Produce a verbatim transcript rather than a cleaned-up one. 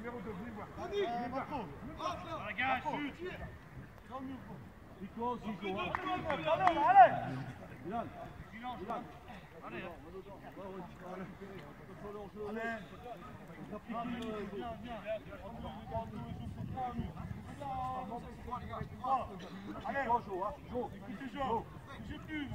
Regarde, chute. Nico, Zico. Allez. Bilal. Bilal. Allez. Allez. Viens, viens. Allez, Jo, Jo, Bougez plus.